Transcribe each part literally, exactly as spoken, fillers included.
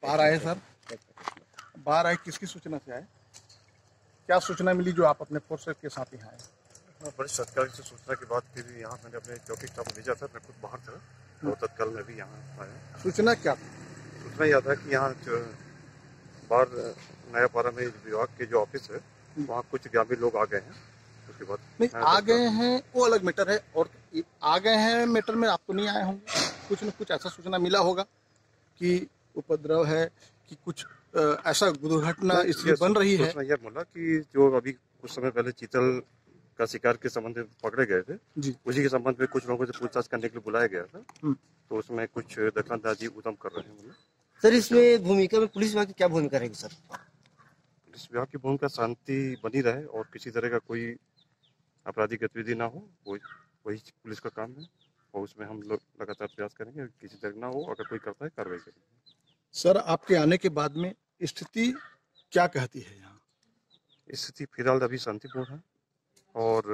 बाहर आए सर, बाहर आए किसकी सूचना से आए? क्या सूचना मिली जो आप अपने फोर्सेस के साथ यहाँ आए? वरिष्ठ अधिकारी से सूचना के बाद फिर यहाँ मैंने अपने चौकी स्टाफ को भेजा था। मैं खुद बाहर था तो तत्काल मैं भी यहाँ आया। सूचना क्या थी? सूचना यह था कि यहाँ जो बाहर नयापारा में विभाग के जो ऑफिस है वहाँ कुछ ग्रामीण लोग आ गए हैं। उसके बाद नहीं, आ गए हैं वो अलग मैटर है, और आ गए हैं मैटर में आप तो नहीं आए होंगे। कुछ न कुछ ऐसा सूचना मिला होगा कि उपद्रव है, कि कुछ ऐसा दुर्घटना इसलिए बन रही है। सूचना यह बोला कि जो अभी कुछ समय पहले चीतल का शिकार के संबंध में पकड़े गए थे जी, उसी के संबंध में कुछ लोगों से पूछताछ करने के लिए बुलाया गया था। तो उसमें कुछ दखलंदाजी उद्यम कर रहे हैं। सर, इसमें भूमिका में पुलिस विभाग की क्या भूमिका रहेगी सर? पुलिस विभाग की भूमिका शांति बनी रहे और किसी तरह का कोई आपराधिक गतिविधि ना हो, वही वही पुलिस का काम है। और उसमें हम लोग लगातार प्रयास करेंगे किसी तरह ना हो। अगर कोई करता है कार्रवाई करेंगे। सर, आपके आने के बाद में स्थिति क्या कहती है यहाँ? स्थिति फिलहाल अभी शांतिपूर्ण है और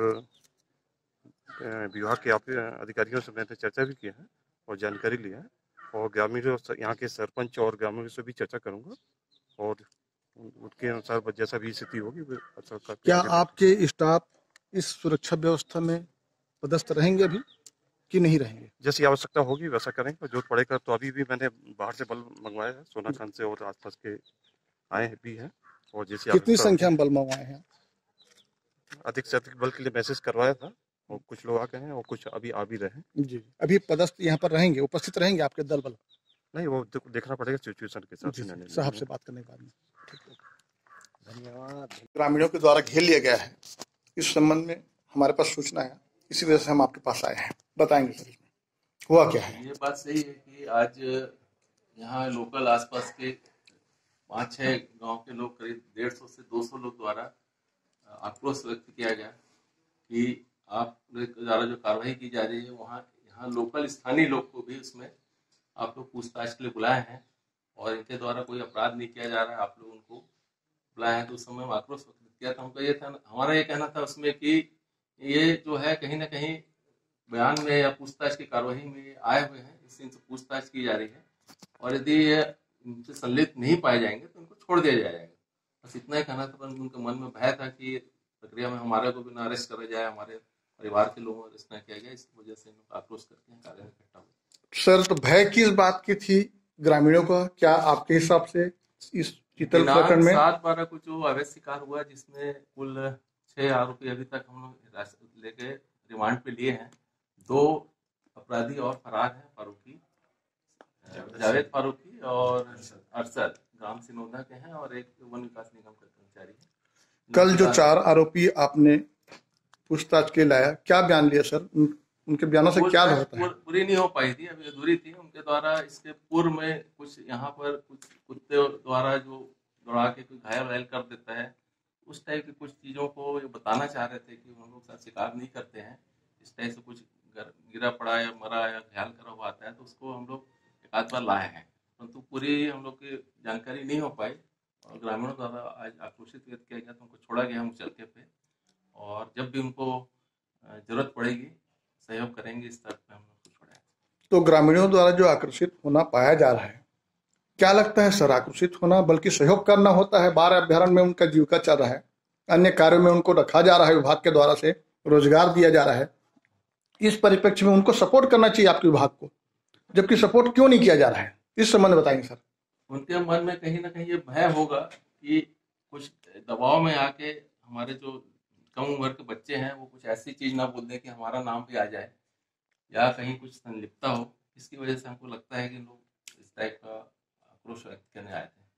विभाग के अधिकारियों से मैंने चर्चा भी किया है और जानकारी लिया है, और ग्रामीणों यहाँ के सरपंच और ग्रामीणों से भी चर्चा करूंगा और उनके अनुसार जैसा भी स्थिति होगी वो अच्छा। क्या आपके स्टाफ इस सुरक्षा व्यवस्था में पदस्थ रहेंगे अभी कि नहीं रहेंगे? जैसी आवश्यकता होगी वैसा करेंगे, जो पड़ेगा। तो अभी भी मैंने बाहर से बल मंगवाया है, सोनाखान से और आसपास के आए भी हैं। और जैसी कितनी संख्या में बल मंगवाए हैं? अधिक से अधिक बल के लिए मैसेज करवाया था और कुछ लोग आ गए हैं और कुछ अभी आ भी रहे हैं जी। अभी पदस्थ यहाँ पर रहेंगे, उपस्थित रहेंगे आपके दल बल? नहीं, वो देखना पड़ेगा सिचुएशन के साथ। साहब से बात करने के बाद में। धन्यवाद। ग्रामीणों के द्वारा घेर लिया गया है, इस संबंध में हमारे पास सूचना है, इसी वजह से हम आपके पास आए हैं। बताएंगे सर इसमें हुआ क्या है? ये बात सही है कि आज यहाँ लोकल आसपास के पाँच छः गांव के लोग, करीब डेढ़ सौ से दो सौ लोग द्वारा आक्रोश व्यक्त किया गया कि आप द्वारा जो कार्रवाई की जा रही है वहाँ यहाँ लोकल स्थानीय लोग को भी उसमें आप लोग पूछताछ के लिए बुलाए हैं और इनके द्वारा कोई अपराध नहीं किया जा रहा है, आप लोग उनको बुलाए हैं। तो उस समय हम आक्रोश व्यक्त किया था। हमको ये था, हमारा ये कहना था उसमें कि ये जो है कहीं ना कहीं बयान में या पूछताछ की कार्रवाई में आए हुए हैं, इससे इनसे पूछताछ की जा रही है और यदि ये इनसे संलिप्त नहीं पाए जाएंगे तो इनको छोड़ दिया जाएगा। बस इतना ही कहना था। पर उनके मन में भय था कि प्रक्रिया में हमारे को भी ना अरेस्ट करा जाए, हमारे परिवार के लोगों को अरेस्ट न किया गया, इस वजह से इनको आक्रोश करके कार्य में इकट्ठा हुआ। सर, तो भय किस बात की थी ग्रामीणों का? क्या आपके हिसाब से इस चीतल प्रकरण में सात बारह कुछ जो अवैध शिकार हुआ जिसमें कुल छह आरोपी अभी तक हम लोग लेके रिमांड पे लिए हैं। दो अपराधी और फरार हैं, फारूकी जावेद फारूकी और अरशद ग्राम सिनोदा के हैं और एक वन विकास निगम का कर्मचारी है। कल जो चार आरोपी आपने पूछताछ के लाया, क्या बयान लिया सर? उन, उनके बयानों से क्या होता है? पूरी नहीं हो पाई थी, अभी अधूरी थी। उनके द्वारा इसके पूर्व में कुछ यहाँ पर कुछ कुत्ते द्वारा जो दौड़ा के कोई घायल वायल कर देता है, उस टाइप की कुछ चीजों को ये बताना चाह रहे थे कि हम लोग साथ शिकार नहीं करते हैं। इस टाइप से कुछ गिरा पड़ा या मरा या घायल करा हुआ आता है तो उसको हम लोग एक आध बार लाए हैं, परंतु तो पूरी हम लोग की जानकारी नहीं हो पाई और ग्रामीणों द्वारा आज आक्रोशित व्यक्त किया गया तो उनको छोड़ा गया मुचलके पे। और जब भी उनको जरूरत पड़ेगी सहयोग करेंगे, इस तरह पे हम लोग छोड़ा है। तो ग्रामीणों द्वारा जो आकर्षित होना पाया जा रहा है, क्या लगता है सर? आकर्षित होना बल्कि सहयोग करना होता है। बाढ़ अभ्यारण्य में उनका जीविका चल रहा है, अन्य कार्यों में उनको रखा जा रहा है, विभाग के द्वारा से रोजगार दिया जा रहा है। इस परिप्रेक्ष्य में उनको सपोर्ट करना चाहिए आपके विभाग को, जबकि सपोर्ट क्यों नहीं किया जा रहा है, इस संबंध में बताएंगे सर। उनके मन में कहीं ना कहीं ये भय होगा कि कुछ दबाव में आके हमारे जो कम उम्र के बच्चे हैं वो कुछ ऐसी चीज ना बोल दें कि हमारा नाम भी आ जाए या कहीं कुछ संलिप्तता हो। इसकी वजह से हमको लगता है कि लोग इस टाइप का आक्रोश व्यक्त करने आए थे।